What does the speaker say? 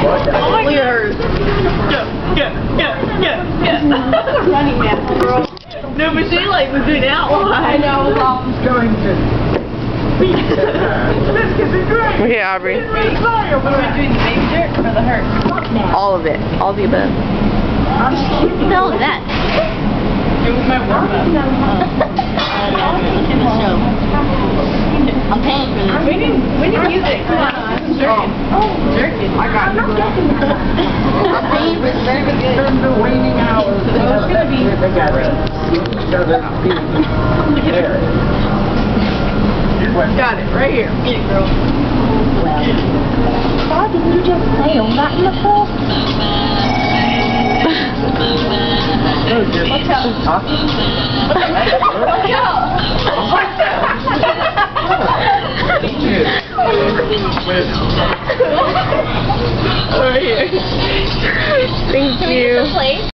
Oh my God. Yeah. Running now, girl. No, but she like was doing outline. I know. Going to. Okay, Aubree. What are we doing, the baby jerk or the hurt? All of it. All the above. No, that. It was my warm-up. In the show. I'm paying for this. We need music. Come on. Jerkin. Jerkin. I got you. I'm paying for this. Turn the waning hours. It's gonna be together. Each other's feet. There. Got it, right here. Get it, girl. Why didn't you just play on that before? Watch out. Watch out. Over here. Thank you.